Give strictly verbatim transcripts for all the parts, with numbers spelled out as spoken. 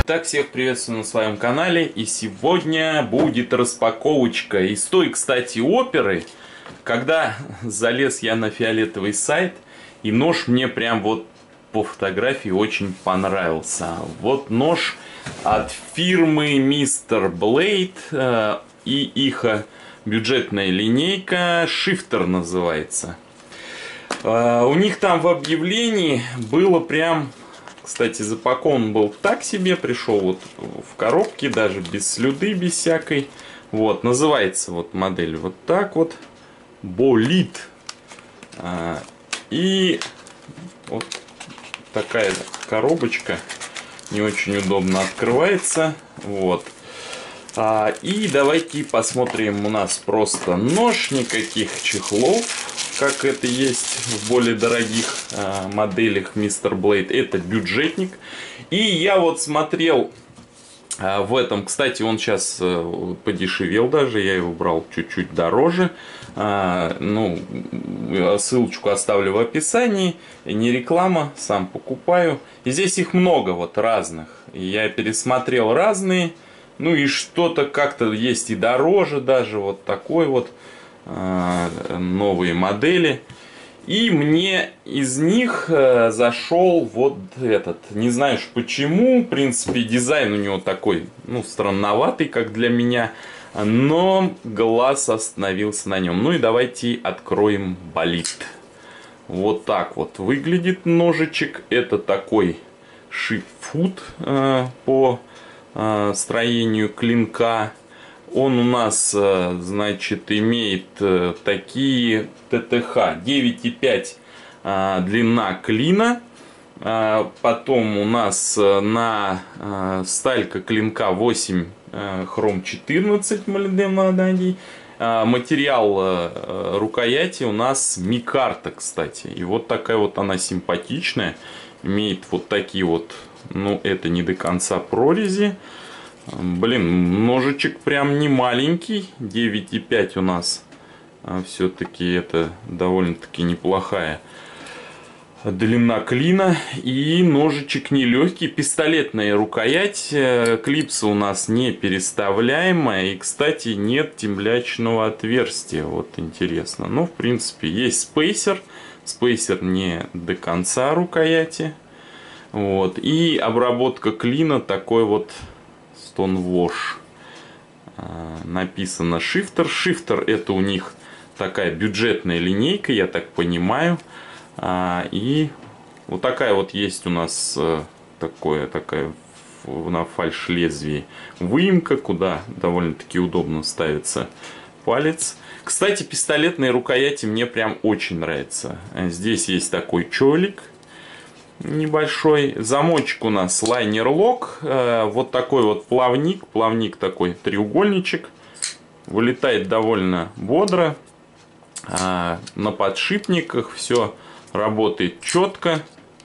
Так, всех приветствую на своем канале, и сегодня будет распаковочка из той, кстати, оперы, когда залез я на фиолетовый сайт, и нож мне прям вот по фотографии очень понравился. Вот нож от фирмы мистер Блейд, э, и их бюджетная линейка Shifter называется. Э, у них там в объявлении было прям... Кстати, запакован был так себе, пришел вот в коробке, даже без слюды, без всякой. Вот, называется вот модель вот так вот, Болид. А, и вот такая коробочка, не очень удобно открывается. Вот. А, и давайте посмотрим, у нас просто нож, никаких чехлов, как это есть в более дорогих а, моделях мистер Блейд. Это бюджетник. И я вот смотрел а, в этом, кстати, он сейчас а, подешевел даже, я его брал чуть-чуть дороже. А, ну, ссылочку оставлю в описании. Не реклама, сам покупаю. И здесь их много вот разных. Я пересмотрел разные. Ну и что-то как-то есть и дороже даже, вот такой вот. Новые модели. И мне из них э, зашел вот этот. Не знаю почему. В принципе, дизайн у него такой, ну, странноватый, как для меня. Но глаз остановился на нем. Ну и давайте откроем Болид. Вот так вот выглядит ножичек. Это такой шипфут э, по э, строению клинка. Он у нас, значит, имеет такие ТТХ девять и пять длина клина. Потом у нас на сталька клинка восемь хром четырнадцать молибден. Материал рукояти у нас микарта, кстати. И вот такая вот она симпатичная. Имеет вот такие вот, ну, это не до конца прорези. Блин, ножичек прям не маленький. девять и пять у нас. А все-таки это довольно-таки неплохая длина клина. И ножичек нелегкий. Пистолетная рукоять. Клипса у нас не переставляемая. И, кстати, нет темлячного отверстия. Вот интересно. Ну, в принципе, есть спейсер. Спейсер не до конца рукояти. Вот. И обработка клина такой вот... Stonewash. Написано Shifter. Shifter — это у них такая бюджетная линейка, я так понимаю. И вот такая вот есть у нас такое, такая на фальш-лезвии выемка, куда довольно-таки удобно ставится палец. Кстати, пистолетные рукояти мне прям очень нравятся. Здесь есть такой чолик небольшой. Замочек у нас лайнер-лок. Вот такой вот плавник. Плавник такой треугольничек. Вылетает довольно бодро. На подшипниках все работает четко.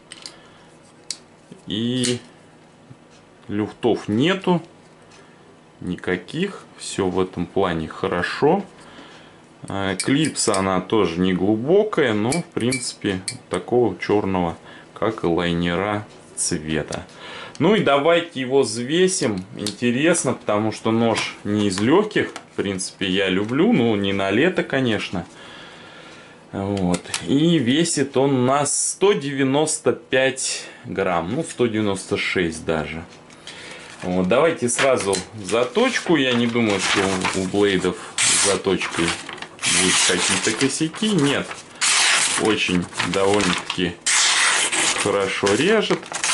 И люфтов нету. Никаких. Все в этом плане хорошо. Клипса она тоже не глубокая. Но в принципе такого черного, как и лайнера, цвета. Ну и давайте его взвесим. Интересно, потому что нож не из легких. В принципе, я люблю, но не на лето, конечно. Вот. И весит он у нас сто девяносто пять грамм. Ну, сто девяносто шесть даже. Вот. Давайте сразу заточку. Я не думаю, что у блейдов с заточкой будут какие-то косяки. Нет. Очень довольно-таки хорошо режет.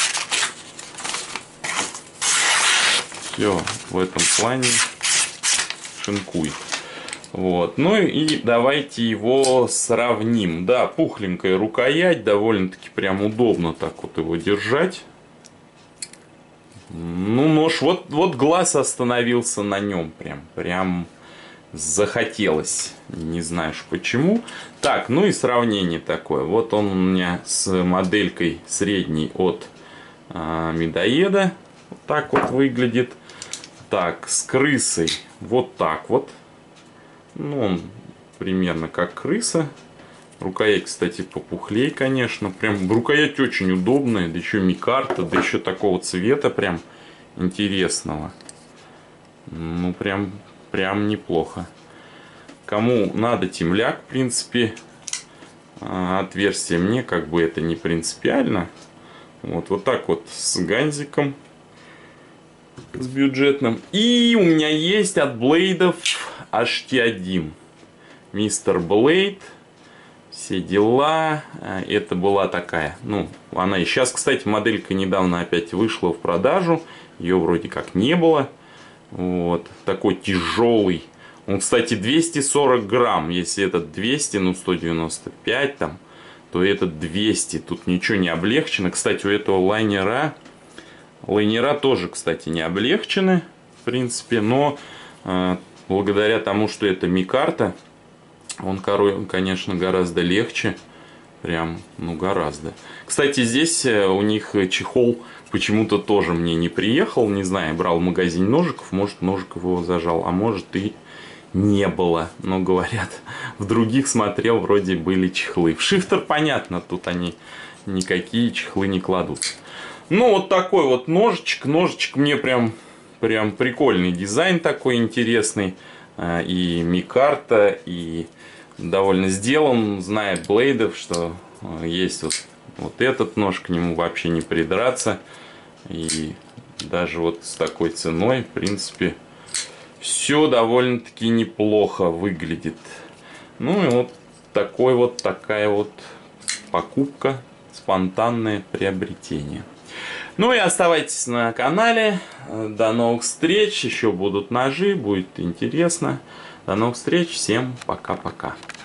Все в этом плане шинкует. Вот. Ну и давайте его сравним. Да, пухленькая рукоять. Довольно-таки прям удобно так вот его держать. Ну, нож, вот, вот глаз остановился на нем. Прям, прям захотелось. Не знаешь почему. Так, ну и сравнение такое. Вот он у меня с моделькой средней от а, медоеда. Вот так вот выглядит. Так, с крысой вот так вот. Ну, он примерно как крыса. Рукоять, кстати, попухлей, конечно. Прям рукоять очень удобная. Да еще микарта, да еще такого цвета прям интересного. Ну, прям, прям неплохо. Кому надо темляк, в принципе, отверстие, мне как бы это не принципиально. Вот, вот так вот с ганзиком, с бюджетным. И у меня есть от Блейдов эйч ти один. Мистер Блейд. Все дела. Это была такая. Ну, она и сейчас, кстати, моделька недавно опять вышла в продажу. Ее вроде как не было. Вот. Такой тяжелый. Он, кстати, двести сорок грамм. Если этот двести, ну сто девяносто пять там, то этот двести. Тут ничего не облегчено. Кстати, у этого лайнера, лайнера тоже, кстати, не облегчены, в принципе. Но э, благодаря тому, что это микарта, он, конечно, гораздо легче. Прям, ну, гораздо. Кстати, здесь у них чехол почему-то тоже мне не приехал. Не знаю, брал в магазине ножиков. Может, ножиков его зажал, а может и не было. Но, говорят, в других смотрел, вроде были чехлы. В шифтер, понятно, тут они никакие чехлы не кладут. Ну, вот такой вот ножичек. Ножичек мне прям, прям прикольный дизайн такой интересный. И микарта, и довольно сделан, знает Блейдов, что есть вот, вот этот нож, к нему вообще не придраться. И даже вот с такой ценой, в принципе, все довольно-таки неплохо выглядит. Ну и вот такой вот, такая вот покупка, спонтанное приобретение. Ну и оставайтесь на канале. До новых встреч. Еще будут ножи, будет интересно. До новых встреч. Всем пока-пока.